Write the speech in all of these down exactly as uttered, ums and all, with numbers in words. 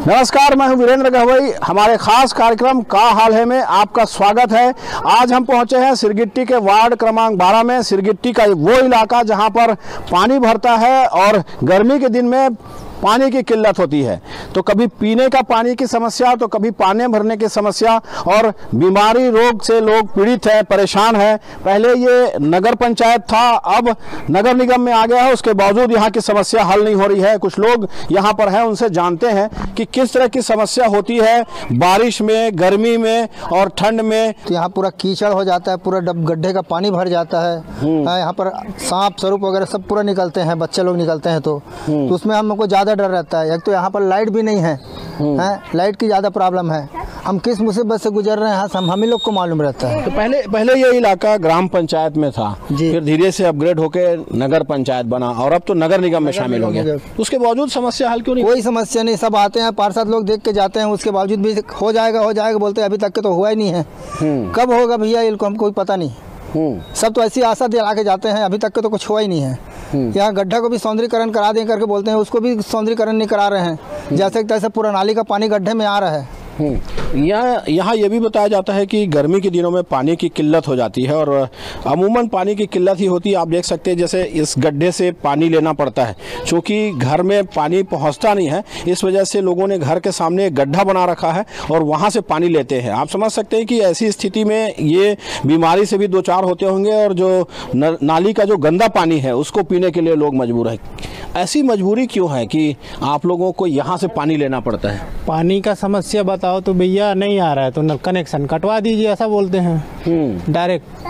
नमस्कार, मैं हूं वीरेंद्र गहवई। हमारे खास कार्यक्रम का हाल है में आपका स्वागत है। आज हम पहुंचे हैं सिरगिट्टी के वार्ड क्रमांक बारह में। सिरगिट्टी का वो इलाका जहां पर पानी भरता है और गर्मी के दिन में पानी की किल्लत होती है, तो कभी पीने का पानी की समस्या, तो कभी पानी भरने की समस्या और बीमारी रोग से लोग पीड़ित है, परेशान है। पहले ये नगर पंचायत था, अब नगर निगम में आ गया है। उसके बावजूद यहाँ की समस्या हल नहीं हो रही है। कुछ लोग यहाँ पर हैं, उनसे जानते हैं कि किस तरह की समस्या होती है बारिश में, गर्मी में और ठंड में। तो यहाँ पूरा कीचड़ हो जाता है, पूरा डब गड्ढे का पानी भर जाता है। यहाँ पर सांप स्वरूप वगैरह सब पूरा निकलते हैं, बच्चे लोग निकलते हैं, तो, तो उसमें हमको ज़्यादा डर रहता है। एक तो यहाँ पर लाइट भी नहीं है, है लाइट की ज़्यादा प्रॉब्लम है। हम किस मुसीबत से गुजर रहे हैं हम हम ही लोग को मालूम रहता है। तो पहले पहले ये इलाका ग्राम पंचायत में था, फिर धीरे से अपग्रेड होकर नगर पंचायत बना और अब तो नगर निगम में शामिल हो गया। उसके बावजूद समस्या हल क्यों नहीं? कोई समस्या नहीं, सब आते हैं, पार्षद लोग देख के जाते हैं, उसके बावजूद भी हो जाएगा हो जाएगा बोलते हैं। अभी तक के तो हुआ ही नहीं है। कब होगा भैया इनको हम कोई पता नहीं। सब तो ऐसी आशा दिला के जाते हैं, अभी तक के तो कुछ हुआ ही नहीं है। यहाँ गड्ढा को भी सौंदर्यीकरण करा दें करके बोलते हैं, उसको भी सौंदर्यीकरण नहीं करा रहे हैं। जैसे तैसे पूरा नाली का पानी गड्ढे में आ रहा है। यहाँ यहाँ ये भी बताया जाता है कि गर्मी के दिनों में पानी की किल्लत हो जाती है और अमूमन पानी की किल्लत ही होती है। आप देख सकते हैं जैसे इस गड्ढे से पानी लेना पड़ता है, क्योंकि घर में पानी पहुँचता नहीं है। इस वजह से लोगों ने घर के सामने एक गड्ढा बना रखा है और वहाँ से पानी लेते हैं। आप समझ सकते हैं कि ऐसी स्थिति में ये बीमारी से भी दो चार होते होंगे और जो न, नाली का जो गंदा पानी है उसको पीने के लिए लोग मजबूर है। ऐसी मजबूरी क्यों है कि आप लोगों को यहाँ से पानी लेना पड़ता है? पानी का समस्या बताओ तो भैया नहीं आ रहा है तो कनेक्शन कटवा दीजिए, ऐसा बोलते हैं डायरेक्ट।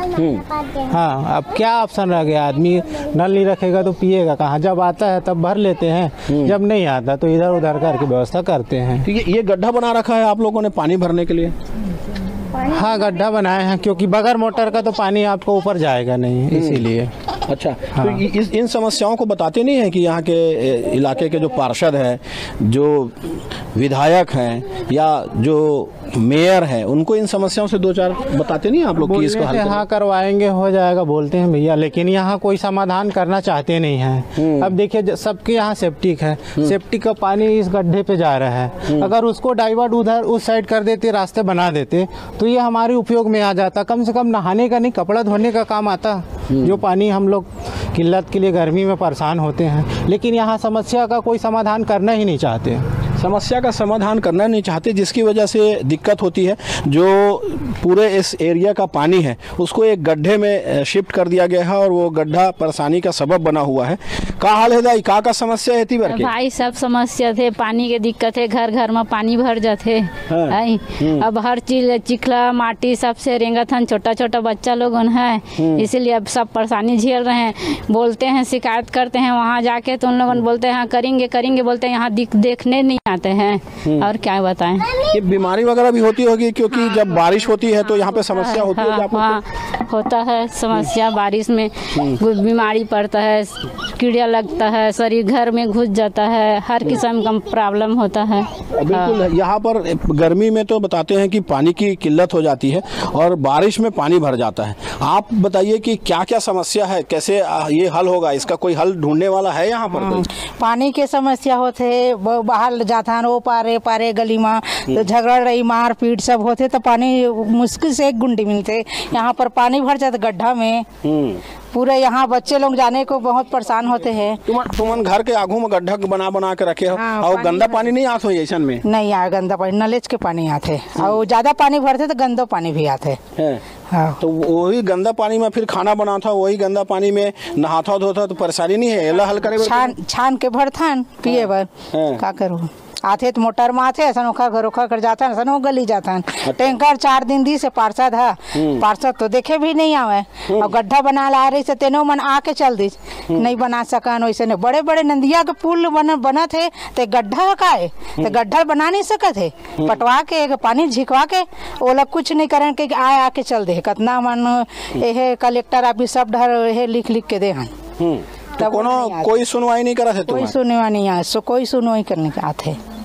हाँ, अब क्या ऑप्शन रह गया? आदमी नल नहीं रखेगा तो पिएगा कहाँ? जब आता है तब भर लेते हैं, जब नहीं आता तो इधर उधर करके व्यवस्था करते हैं। तो ये, ये गड्ढा बना रखा है आप लोगों ने पानी भरने के लिए? हाँ, गड्ढा बनाए हैं क्योंकि बगैर मोटर का तो पानी आपको ऊपर जाएगा नहीं, इसीलिए। अच्छा, हाँ। तो इस इन समस्याओं को बताते नहीं हैं कि यहाँ के इलाके के जो पार्षद हैं, जो विधायक हैं या जो मेयर हैं, उनको इन समस्याओं से दो चार बताते नहीं आप लोग कि इसको हल? हाँ, करवाएंगे, हो जाएगा बोलते हैं भैया, लेकिन यहाँ कोई समाधान करना चाहते नहीं हैं। अब देखिए सबके यहाँ सेप्टिक है, सेप्टिक का पानी इस गड्ढे पे जा रहा है। अगर उसको डाइवर्ट उधर उस साइड कर देते, रास्ते बना देते, तो ये हमारे उपयोग में आ जाता। कम से कम नहाने का नहीं, कपड़ा धोने का काम आता, जो पानी हम लोग किल्लत के लिए गर्मी में परेशान होते हैं। लेकिन यहाँ समस्या का कोई समाधान करना ही नहीं चाहते। समस्या का समाधान करना नहीं चाहते, जिसकी वजह से दिक्कत होती है। जो पूरे इस एरिया का पानी है उसको एक गड्ढे में शिफ्ट कर दिया गया है और वो गड्ढा परेशानी का सबब बना हुआ है। का हाल है दाई, का का समस्या है? भाई सब समस्या थे, पानी के दिक्कत है, घर घर में पानी भर जाते। हाँ। अब हर चीज चिखला माटी सबसे रेंगत हन, छोटा छोटा बच्चा लोग है, इसीलिए अब सब परेशानी झेल रहे हैं। बोलते हैं, शिकायत करते हैं वहाँ जाके, तो उन लोगों बोलते हैं हाँ करेंगे करेंगे, बोलते हैं यहाँ देखने नहीं आते हैं। और क्या बताएं, ये बीमारी वगैरह भी होती होगी, क्योंकि जब बारिश होती है तो यहाँ पे समस्या होती है। हाँ, हाँ, होता है समस्या, बारिश में बीमारी पड़ता है, कीड़ा लगता है, शरीर घर में घुस जाता है, हर किस्म का प्रॉब्लम होता है। बिल्कुल, यहाँ पर गर्मी में तो बताते हैं कि पानी की किल्लत हो जाती है और बारिश में पानी भर जाता है। आप बताइए कि क्या क्या समस्या है, कैसे ये हल होगा? इसका कोई हल ढूंढने वाला है यहाँ पर? पानी के समस्या होते, बाहर जाता वो पारे पारे गली में तो झगड़ रही, मार पीट सब होते, तो पानी मुश्किल से एक गुंडी मिलते। यहाँ पर पानी भर जाता गड्ढा में, पूरे यहाँ बच्चे लोग जाने को बहुत परेशान होते हैं। तुम तुमन घर के आगू में गड्ढा बना बना के रखे हो। हाँ, और गंदा पानी नहीं आते हो ऐसा में? नहीं यार, गंदा पानी नलेज के पानी आते और ज्यादा पानी भरते तो गंदा पानी भी आते। हाँ। तो वही गंदा पानी में फिर खाना बनाता, वही गंदा पानी में नहाता धोता, तो परेशानी नहीं है? एला हल करे छान छान के भरथन पिए बर, क्या करूँ? आते तो मोटर में आते ऐसा ओखा घर ओखा कर जाता है, वो गली जाता है। टैंकर चार दिन दी से पार्षद है, पार्षद तो देखे भी नहीं आवे और गड्ढा बना ला रही से तेनो मन आके चल दी, नहीं बना सकन। वैसे ने बड़े बड़े नंदिया के पुल बन बना थे, तो गड्ढा का है तो गड्ढा बना नहीं सकत है, पटवा के पानी झिकवा के वो लोग कुछ नहीं करें कि आए आके चल दे। कितना मन ये कलेक्टर ऑफिस सब ढर लिख लिख के दे हन, तो कोनो कोई सुनवाई नहीं करा थे? कोई सुनवाई नहीं है, सो कोई सुनवाई करने के आते।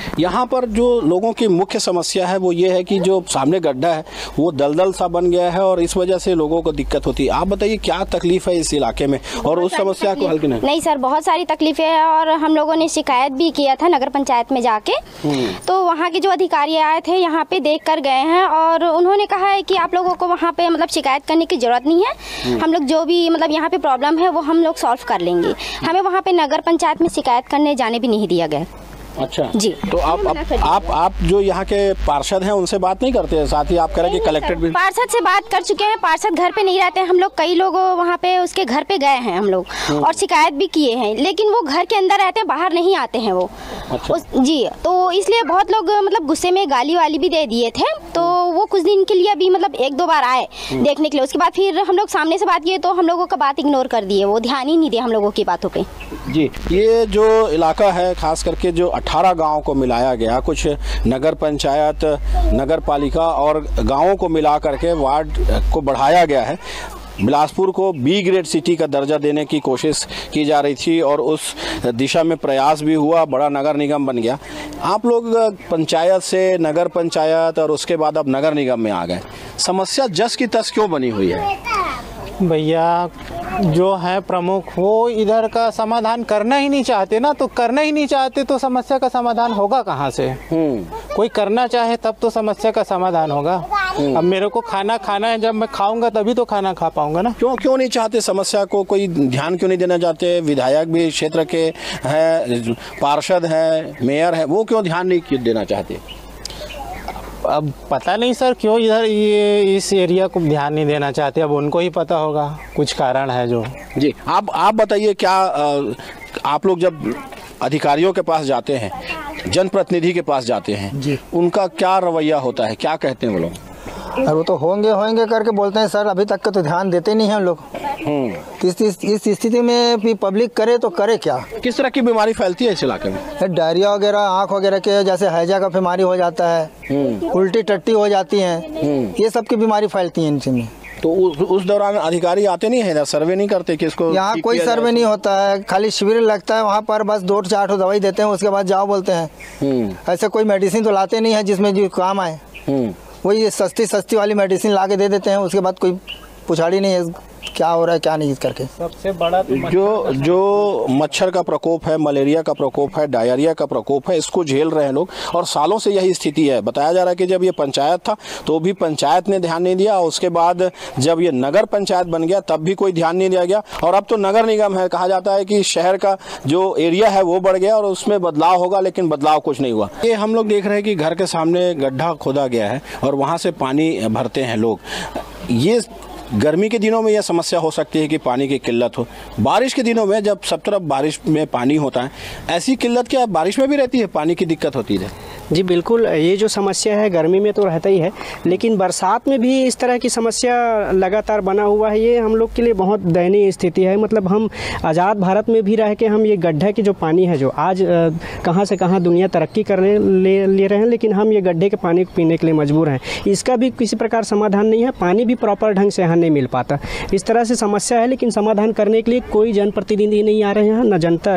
यहाँ पर जो लोगों की मुख्य समस्या है वो ये है कि जो सामने गड्ढा है वो दलदल सा बन गया है और इस वजह से लोगों को दिक्कत होती है। आप बताइए क्या तकलीफ है इस इलाके में और उस समस्या को हल करने? नहीं सर, बहुत सारी तकलीफें हैं और हम लोगों ने शिकायत भी किया था नगर पंचायत में जाके। तो वहाँ के जो अधिकारी आए थे यहाँ पे देख कर गए हैं और उन्होंने कहा है कि आप लोगों को वहाँ पे मतलब शिकायत करने की जरूरत नहीं है, हम लोग जो भी मतलब यहाँ पे प्रॉब्लम है वो हम लोग सॉल्व कर लेंगे। हमें वहाँ पे नगर पंचायत में शिकायत करने जाने भी नहीं दिया गया। अच्छा जी। तो आप आप, आप आप जो यहाँ के पार्षद हैं उनसे बात नहीं करते हैं? साथ ही आप कह रहे हैं कि कलेक्टर भी पार्षद से बात कर चुके हैं। पार्षद घर पे नहीं रहते हैं, हम लोग कई लोग वहाँ पे उसके घर पे गए हैं हम लोग और शिकायत भी किए हैं, लेकिन वो घर के अंदर रहते हैं, बाहर नहीं आते हैं वो। अच्छा। उस, जी तो इसलिए बहुत लोग मतलब गुस्से में गाली वाली भी दे दिए थे। तो वो कुछ दिन के लिए अभी मतलब एक दो बार आए देखने के लिए, उसके बाद फिर हम लोग सामने से बात किए तो हम लोगों का बात इग्नोर कर दिए, वो ध्यान ही नहीं दिया हम लोगों की बातों पे। जी, ये जो इलाका है खास करके जो अठारह गाँव को मिलाया गया, कुछ नगर पंचायत, नगर पालिका और गाँवों को मिला करके वार्ड को बढ़ाया गया है। बिलासपुर को बी ग्रेड सिटी का दर्जा देने की कोशिश की जा रही थी और उस दिशा में प्रयास भी हुआ, बड़ा नगर निगम बन गया। आप लोग पंचायत से नगर पंचायत और उसके बाद अब नगर निगम में आ गए, समस्या जस की तस क्यों बनी हुई है? भैया जो है प्रमुख वो इधर का समाधान करना ही नहीं चाहते ना, तो करना ही नहीं चाहते तो समस्या का समाधान होगा कहाँ से? कोई करना चाहे तब तो समस्या का समाधान होगा। अब मेरे को खाना खाना है, जब मैं खाऊंगा तभी तो खाना खा पाऊंगा ना। क्यों क्यों नहीं चाहते समस्या को? कोई ध्यान क्यों नहीं देना चाहते? विधायक भी क्षेत्र के हैं, पार्षद हैं, मेयर है, वो क्यों ध्यान नहीं देना चाहते? अब पता नहीं सर क्यों इधर ये इस एरिया को ध्यान नहीं देना चाहते, अब उनको ही पता होगा, कुछ कारण है जो। जी, आप आप बताइए क्या आप लोग जब अधिकारियों के पास जाते हैं, जनप्रतिनिधि के पास जाते हैं जी, उनका क्या रवैया होता है, क्या कहते हैं वो लोग? और वो तो होंगे होंगे करके बोलते हैं सर, अभी तक का तो ध्यान देते नहीं हैं हम लोग। इस, इस, इस स्थिति में भी पब्लिक करे तो करे क्या? किस तरह की बीमारी फैलती है इस इलाके में? डायरिया वगैरह, आँख वगैरह के जैसे हैजा का बीमारी हो जाता है, उल्टी टट्टी हो जाती है, ये सब की बीमारी फैलती है इनसे। तो उस, उस दौरान अधिकारी आते नहीं है, सर्वे नहीं करते कि इसको? यहाँ कोई सर्वे नहीं होता है, खाली शिविर लगता है वहाँ पर, बस दो चार ठो दवाई देते हैं, उसके बाद जाओ बोलते हैं। ऐसे कोई मेडिसिन तो लाते नहीं है जिसमें जो काम आए, वही सस्ती सस्ती वाली मेडिसिन ला के दे देते हैं, उसके बाद कोई पुछाड़ी नहीं है क्या हो रहा है क्या नहीं करके। सबसे बड़ा तो जो जो मच्छर का प्रकोप है, मलेरिया का प्रकोप है, डायरिया का प्रकोप है, इसको झेल रहे हैं लोग और सालों से यही स्थिति है। बताया जा रहा है कि जब ये पंचायत था तो भी पंचायत ने ध्यान नहीं दिया, उसके बाद जब ये नगर पंचायत बन गया तब भी कोई ध्यान नहीं दिया गया और अब तो नगर निगम है। कहा जाता है कि शहर का जो एरिया है वो बढ़ गया और उसमें बदलाव होगा, लेकिन बदलाव कुछ नहीं हुआ। ये हम लोग देख रहे हैं कि घर के सामने गड्ढा खोदा गया है और वहाँ से पानी भरते हैं लोग। ये गर्मी के दिनों में यह समस्या हो सकती है कि पानी की किल्लत हो, बारिश के दिनों में जब सब तरफ बारिश में पानी होता है, ऐसी किल्लत क्या बारिश में भी रहती है, पानी की दिक्कत होती है? जी बिल्कुल, ये जो समस्या है गर्मी में तो रहता ही है, लेकिन बरसात में भी इस तरह की समस्या लगातार बना हुआ है। ये हम लोग के लिए बहुत दयनीय स्थिति है। मतलब हम आज़ाद भारत में भी रह के हम ये गड्ढे की जो पानी है, जो आज कहाँ से कहाँ दुनिया तरक्की करने ले ले रहे हैं, लेकिन हम ये गड्ढे के पानी को पीने के लिए मजबूर हैं। इसका भी किसी प्रकार समाधान नहीं है, पानी भी प्रॉपर ढंग से यहाँ नहीं मिल पाता। इस तरह से समस्या है, लेकिन समाधान करने के लिए कोई जनप्रतिनिधि नहीं आ रहे हैं, न जनता,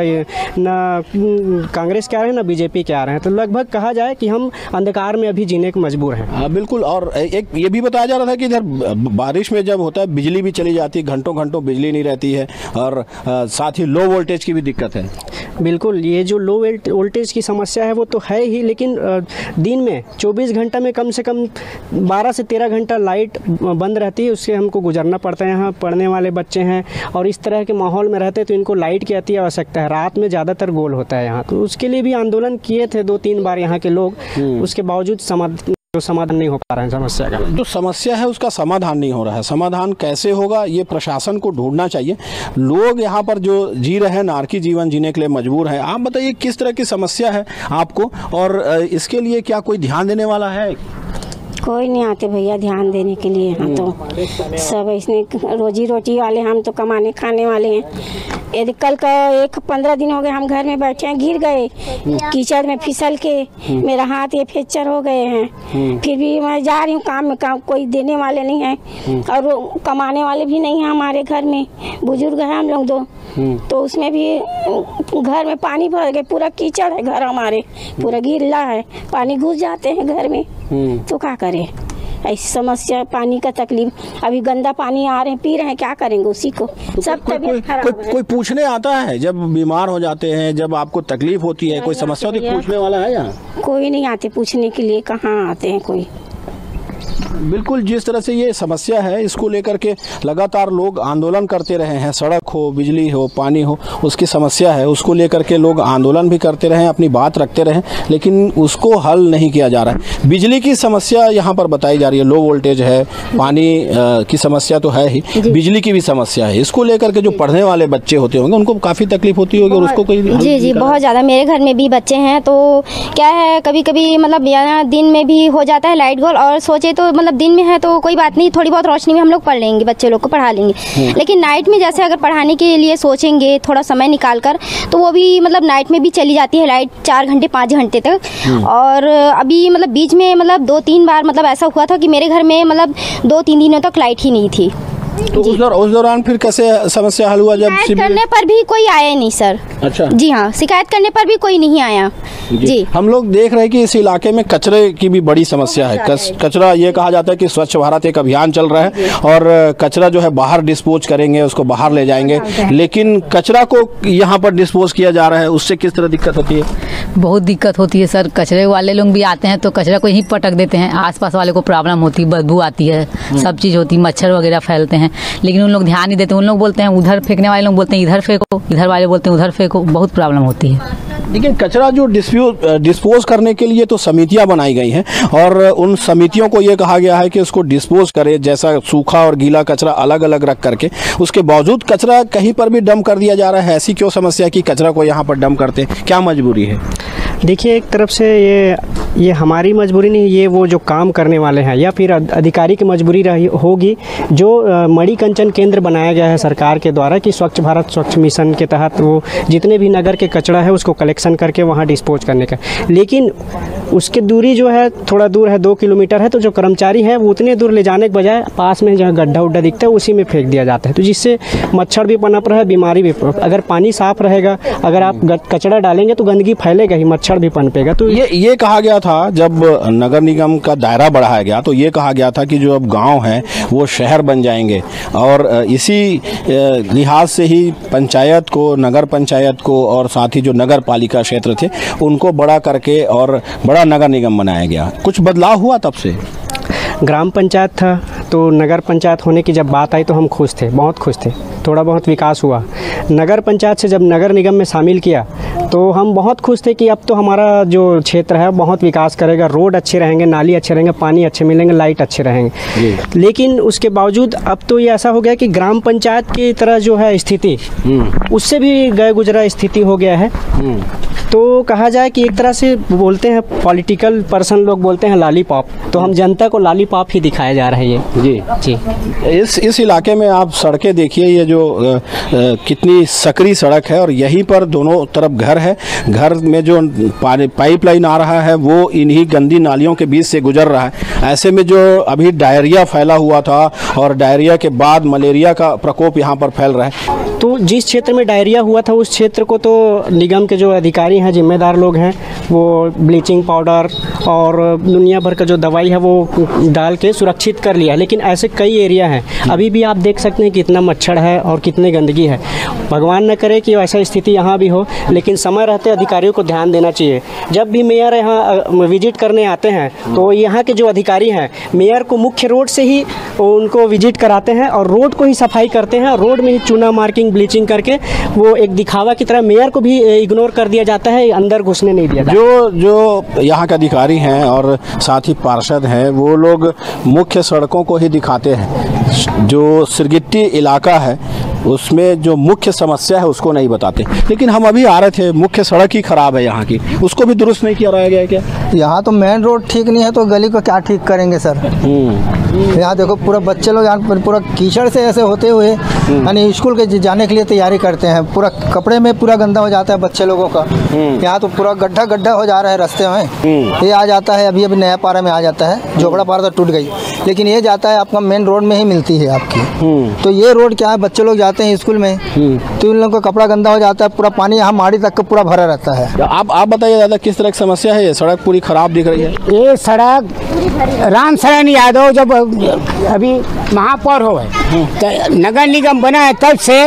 न कांग्रेस के आ रहे हैं, न बीजेपी के आ रहे हैं। तो लगभग कहा जाए कि हम अंधकार में अभी जीने को मजबूर हैं। हाँ बिल्कुल। और एक ये भी बताया जा रहा था कि इधर बारिश में जब होता है बिजली भी चली जाती है, घंटों घंटों बिजली नहीं रहती है और साथ ही लो वोल्टेज की भी दिक्कत है। बिल्कुल, ये जो लो वोल्टेज की समस्या है वो तो है ही, लेकिन दिन में चौबीस घंटा में कम से कम बारह से तेरह घंटा लाइट बंद रहती है, उससे हमको गुजरना पड़ता है। यहाँ पढ़ने वाले बच्चे हैं और इस तरह के माहौल में रहते हैं तो इनको लाइट की अति आवश्यकता है। रात में ज़्यादातर गोल होता है यहाँ, तो उसके लिए भी आंदोलन किए थे दो तीन बार यहाँ के लोग, उसके बावजूद समाधान जो समाधान नहीं हो पा रहा है समस्या का। जो समस्या है उसका समाधान नहीं हो रहा है। समाधान कैसे होगा ये प्रशासन को ढूंढना चाहिए। लोग यहाँ पर जो जी रहे हैं नारकी जीवन जीने के लिए मजबूर हैं। आप बताइए किस तरह की समस्या है आपको और इसके लिए क्या कोई ध्यान देने वाला है? कोई नहीं आते भैया ध्यान देने के लिए। हम तो सब इसने रोजी रोटी वाले, हम तो कमाने खाने वाले हैं। ये कल का एक पंद्रह दिन हो गए हम घर में बैठे हैं, गिर गए कीचड़ में फिसल के, मेरा हाथ ये फ्रैक्चर हो गए हैं। फिर भी मैं जा रही हूँ काम में, काम कोई देने वाले नहीं है और कमाने वाले भी नहीं हैं हमारे घर में, बुजुर्ग हैं हम लोग दो, तो उसमें भी घर में पानी भर गए, पूरा कीचड़ है घर हमारे, पूरा गीला है, पानी घुस जाते हैं घर में, तो क्या करें। ऐसी समस्या, पानी का तकलीफ, अभी गंदा पानी आ रहे हैं पी रहे हैं, क्या करेंगे उसी को। तो सब कोई, कोई, कोई, कोई पूछने आता है जब बीमार हो जाते हैं, जब आपको तकलीफ होती है, कोई समस्या होती है, पूछने वाला है यहाँ? कोई नहीं आते पूछने के लिए, कहाँ आते हैं कोई। बिल्कुल, जिस तरह से ये समस्या है इसको लेकर के लगातार लोग आंदोलन करते रहे हैं, सड़क हो, बिजली हो, पानी हो, उसकी समस्या है, उसको लेकर के लोग आंदोलन भी करते रहे, अपनी बात रखते रहे, लेकिन उसको हल नहीं किया जा रहा है। बिजली की समस्या यहाँ पर बताई जा रही है, लो वोल्टेज है, पानी की समस्या तो है ही, बिजली की भी समस्या है। इसको लेकर के जो पढ़ने वाले बच्चे होते होंगे उनको काफ़ी तकलीफ होती होगी और उसको कोई जी जी बहुत ज़्यादा। मेरे घर में भी बच्चे हैं, तो क्या है कभी कभी मतलब दिन में भी हो जाता है लाइट गोल, और सोचे तो मतलब दिन में है तो कोई बात नहीं, थोड़ी बहुत रोशनी में हम लोग पढ़ लेंगे, बच्चे लोग को पढ़ा लेंगे, लेकिन नाइट में जैसे अगर पढ़ाने के लिए सोचेंगे थोड़ा समय निकाल कर, तो वो भी मतलब नाइट में भी चली जाती है लाइट चार घंटे पाँच घंटे तक। और अभी मतलब बीच में मतलब दो तीन बार मतलब ऐसा हुआ था कि मेरे घर में मतलब दो तीन दिनों तक लाइट ही नहीं थी। तो उस दौरान उस दौरान फिर कैसे समस्या हल हुआ? जब शिकायत करने पर भी कोई आया नहीं सर। अच्छा जी हाँ, शिकायत करने पर भी कोई नहीं आया जी, जी। हम लोग देख रहे हैं कि इस इलाके में कचरे की भी बड़ी समस्या है। कच, कचरा ये कहा जाता है कि स्वच्छ भारत एक अभियान चल रहा है और कचरा जो है बाहर डिस्पोज करेंगे, उसको बाहर ले जाएंगे, लेकिन कचरा को यहाँ पर डिस्पोज किया जा रहा है, उससे किस तरह दिक्कत होती है? बहुत दिक्कत होती है सर। कचरे वाले लोग भी आते हैं तो कचरा को यहीं पटक देते हैं, आसपास वाले को प्रॉब्लम होती है, बदबू आती है, सब चीज़ होती है, मच्छर वगैरह फैलते हैं, लेकिन उन लोग ध्यान नहीं देते। उन लोग बोलते हैं उधर फेंकने वाले लोग बोलते हैं इधर फेंको, इधर वाले बोलते हैं उधर फेंको, बहुत प्रॉब्लम होती है। लेकिन कचरा जो डिस्पोज करने के लिए तो समितियां बनाई गई हैं और उन समितियों को ये कहा गया है कि उसको डिस्पोज करे, जैसा सूखा और गीला कचरा अलग अलग रख करके, उसके बावजूद कचरा कहीं पर भी डंप कर दिया जा रहा है। ऐसी क्यों समस्या कि कचरा को यहाँ पर डंप करते, क्या मजबूरी है? देखिए, एक तरफ से ये ये हमारी मजबूरी नहीं, ये वो जो काम करने वाले हैं या फिर अधिकारी की मजबूरी रही होगी। जो मणिकंचन केंद्र बनाया गया है सरकार के द्वारा कि स्वच्छ भारत स्वच्छ मिशन के तहत वो जितने भी नगर के कचरा है उसको कलेक्शन करके वहाँ डिस्पोज करने का, लेकिन उसकी दूरी जो है थोड़ा दूर है, दो किलोमीटर है, तो जो कर्मचारी है वो उतने दूर ले जाने के बजाय पास में जहाँ गड्ढा उड्ढा दिखता है उसी में फेंक दिया जाता है, तो जिससे मच्छर भी पनप रहा है, बीमारी भी। अगर पानी साफ रहेगा, अगर आप कचरा डालेंगे तो गंदगी फैलेगा ही, मच्छर भी पनपेगा। तो ये ये कहा गया था जब नगर निगम का दायरा बढ़ाया गया तो ये कहा गया था कि जो अब गांव हैं वो शहर बन जाएंगे और इसी लिहाज से ही पंचायत को, नगर पंचायत को और साथ ही जो नगर पालिका क्षेत्र थे उनको बड़ा करके और बड़ा नगर निगम बनाया गया। कुछ बदलाव हुआ तब से? ग्राम पंचायत था तो नगर पंचायत होने की जब बात आई तो हम खुश थे, बहुत खुश थे, थोड़ा बहुत विकास हुआ। नगर पंचायत से जब नगर निगम में शामिल किया तो हम बहुत खुश थे कि अब तो हमारा जो क्षेत्र है बहुत विकास करेगा, रोड अच्छे रहेंगे, नाली अच्छे रहेंगे, पानी अच्छे मिलेंगे, लाइट अच्छे रहेंगे। लेकिन उसके बावजूद अब तो ये ऐसा हो गया कि ग्राम पंचायत की तरह जो है स्थिति उससे भी गए गुजरा स्थिति हो गया है। तो कहा जाए कि एक तरह से बोलते हैं पॉलिटिकल पर्सन लोग बोलते हैं लॉलीपॉप, तो हम जनता को लॉलीपॉप ही दिखाया जा रहा है ये। जी जी इस इस इलाके में आप सड़कें देखिए, ये जो आ, आ, कितनी सकरी सड़क है और यहीं पर दोनों तरफ घर है। घर में जो पाइपलाइन आ रहा है वो इन्हीं गंदी नालियों के बीच से गुजर रहा है। ऐसे में जो अभी डायरिया फैला हुआ था और डायरिया के बाद मलेरिया का प्रकोप यहाँ पर फैल रहा है। तो जिस क्षेत्र में डायरिया हुआ था उस क्षेत्र को तो निगम के जो अधिकारी हैं, जिम्मेदार लोग हैं, वो ब्लीचिंग पाउडर और दुनिया भर का जो दवाई है वो डाल के सुरक्षित कर लिया, लेकिन ऐसे कई एरिया हैं अभी भी आप देख सकते हैं कि कितना मच्छर है और कितनी गंदगी है। भगवान न करे कि ऐसा स्थिति यहाँ भी हो, लेकिन समय रहते अधिकारियों को ध्यान देना चाहिए। जब भी मेयर यहाँ विजिट करने आते हैं तो यहाँ के जो अधिकारी हैं मेयर को मुख्य रोड से ही उनको विजिट कराते हैं और रोड को ही सफाई करते हैं, और रोड में ही चूना मार्किंग ब्लीचिंग करके वो एक दिखावा की तरह मेयर को भी इग्नोर कर दिया जाता है, अंदर घुसने नहीं दिया जाता। जो जो यहाँ के अधिकारी हैं और साथ ही पार्षद हैं वो लोग मुख्य सड़कों को ही दिखाते हैं। जो सिरगिट्टी इलाका है उसमें जो मुख्य समस्या है उसको नहीं बताते। लेकिन हम अभी आ रहे थे, मुख्य सड़क ही खराब है यहाँ की, उसको भी दुरुस्त नहीं किया गया है क्या? यहाँ तो मेन रोड ठीक नहीं है तो गली को क्या ठीक करेंगे सर? यहाँ देखो पूरा बच्चे लोग यहाँ पूरा कीचड़ से ऐसे होते हुए यानी स्कूल के जाने के लिए तैयारी करते हैं, पूरा कपड़े में पूरा गंदा हो जाता है बच्चे लोगों का। यहाँ तो पूरा गड्ढा गड्ढा हो जा रहा है रास्ते में। ये आ जाता है अभी अभी नया पारा में आ जाता है, झोपड़ा पारा तो टूट गई, लेकिन ये जाता है आपका मेन रोड में ही मिलती है आपकी। तो ये रोड क्या है, बच्चे लोग जाते हैं स्कूल में तो इन लोगों का कपड़ा गंदा हो जाता है, पूरा पानी यहाँ माड़ी तक का पूरा भरा रहता है। आप आप बताइए दादा, किस तरह की समस्या है? ये सड़क पूरी खराब दिख रही है। ये सड़क राम शरण यादव जब अभी महापौर हो है तो नगर निगम बना है, तब से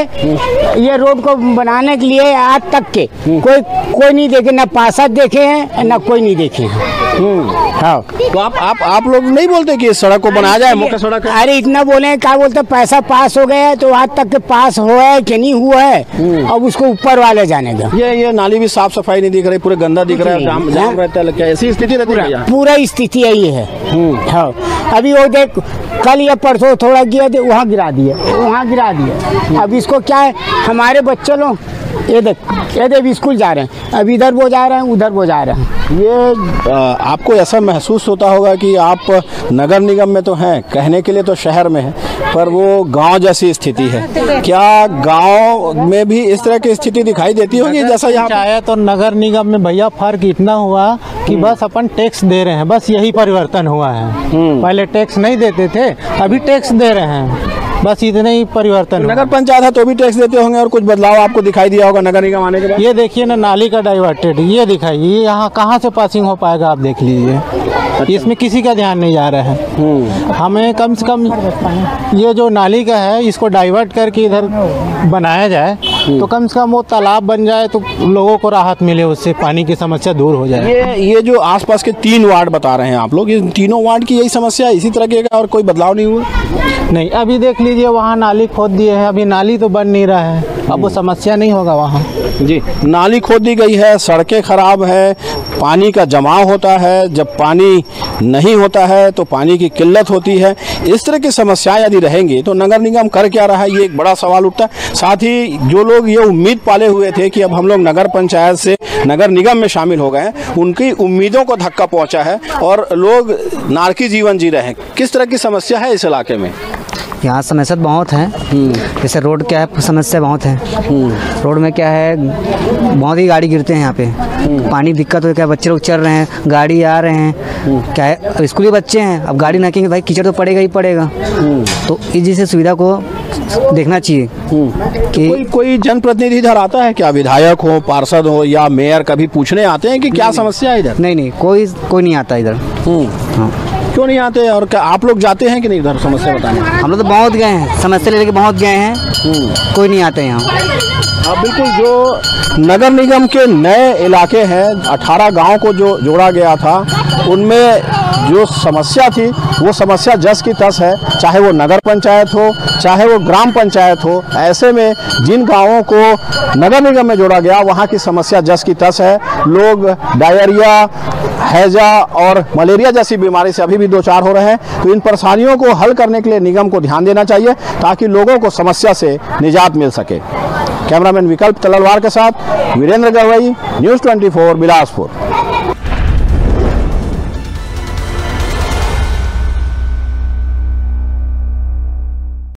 ये रोड को बनाने के लिए आज तक के कोई कोई नहीं देखे, ना पार्षद देखे हैं ना कोई नहीं देखे हैं। हाँ, तो आप आप आप लोग नहीं बोलते कि इस सड़क को बनाया जाए, मुख्य सड़क है? अरे इतना बोले क्या बोलते, पैसा पास हो गया है तो आज तक के पास हुआ है कि नहीं हुआ है, अब उसको ऊपर वाले जाने दो। ये ये नाली भी साफ सफाई नहीं दिख रही, पूरे गंदा दिख रहा है, जाम जाम रहता है, क्या ऐसी स्थिति रहती है? पूरा स्थिति यही है। हाँ, अभी वो देख कल या परसों थोड़ा गिरा दे, वहाँ गिरा दिए, वहाँ गिरा दिए। अब इसको क्या है, हमारे बच्चे लोग ये देख ये देख स्कूल जा रहे हैं, अब इधर वो जा रहे हैं उधर वो जा रहे हैं। ये आ, आपको ऐसा महसूस होता होगा कि आप नगर निगम में तो हैं, कहने के लिए तो शहर में है, पर वो गांव जैसी स्थिति है। क्या गांव में भी इस तरह की स्थिति दिखाई देती होगी जैसा यहाँ? चाहे तो नगर निगम में भैया फर्क इतना हुआ कि बस अपन टैक्स दे रहे हैं, बस यही परिवर्तन हुआ है। पहले टैक्स नहीं देते थे, अभी टैक्स दे रहे हैं, बस इतने ही परिवर्तन। नगर पंचायत है तो भी टैक्स देते होंगे और कुछ बदलाव आपको दिखाई दिया होगा नगर निगम आने के बाद? ये देखिए ना, नाली का डाइवर्टेड, ये दिखाइए, ये यहाँ कहाँ से पासिंग हो पाएगा आप देख लीजिए। अच्छा। इसमें किसी का ध्यान नहीं जा रहा है। हमें कम से कम ये जो नाली का है इसको डाइवर्ट करके इधर बनाया जाए तो कम से कम वो तालाब बन जाए तो लोगों को राहत मिले, उससे पानी की समस्या दूर हो जाए। ये ये जो आसपास के तीन वार्ड बता रहे हैं आप लोग, ये तीनों वार्ड की यही समस्या इसी तरह की, और कोई बदलाव नहीं हुआ? नहीं, अभी देख लीजिए वहाँ नाली खोद दिए हैं, अभी नाली तो बन नहीं रहा है, अब वो समस्या नहीं होगा वहाँ। जी, नाली खोद दी गई है, सड़कें खराब है, पानी का जमाव होता है, जब पानी नहीं होता है तो पानी की किल्लत होती है। इस तरह की समस्याएं यदि रहेंगी तो नगर निगम कर क्या रहा है, ये एक बड़ा सवाल उठता है। साथ ही जो लोग ये उम्मीद पाले हुए थे कि अब हम लोग नगर पंचायत से नगर निगम में शामिल हो गए हैं, उनकी उम्मीदों को धक्का पहुंचा है और लोग नारकी जीवन जी रहे हैं। किस तरह की समस्या है इस इलाके में? यहाँ समस्या बहुत है। जैसे रोड क्या है, समस्या बहुत है। रोड में क्या है, बहुत ही गाड़ी गिरते हैं यहाँ पे, पानी दिक्कत हो, क्या बच्चे लोग चल रहे हैं, गाड़ी आ रहे हैं, क्या है स्कूली बच्चे हैं, अब गाड़ी ना भाई कीचड़ तो पड़ेगा ही पड़ेगा। तो इस जैसे सुविधा को देखना चाहिए कि कोई कोई जनप्रतिनिधि इधर आता है क्या, विधायक हो, पार्षद हो या मेयर, कभी पूछने आते हैं कि क्या समस्या है इधर? नहीं नहीं, कोई कोई नहीं आता इधर। हाँ, क्यों नहीं आते? और क्या आप लोग जाते हैं कि नहीं इधर समस्या बताने? हम लोग तो बहुत गए हैं, समस्या लेके बहुत गए हैं, कोई नहीं आते यहाँ। हाँ बिल्कुल, जो नगर निगम के नए इलाके हैं, अठारह गांव को जो जोड़ा गया था, उनमें जो समस्या थी वो समस्या जस की तस है, चाहे वो नगर पंचायत हो चाहे वो ग्राम पंचायत हो। ऐसे में जिन गांवों को नगर निगम में जोड़ा गया वहाँ की समस्या जस की तस है। लोग डायरिया, हैजा और मलेरिया जैसी बीमारी से अभी भी दो चार हो रहे हैं। तो इन परेशानियों को हल करने के लिए निगम को ध्यान देना चाहिए ताकि लोगों को समस्या से निजात मिल सके। कैमरामैन विकल्प तलवार के साथ वीरेंद्र गवई, न्यूज़ चौबीस बिलासपुर।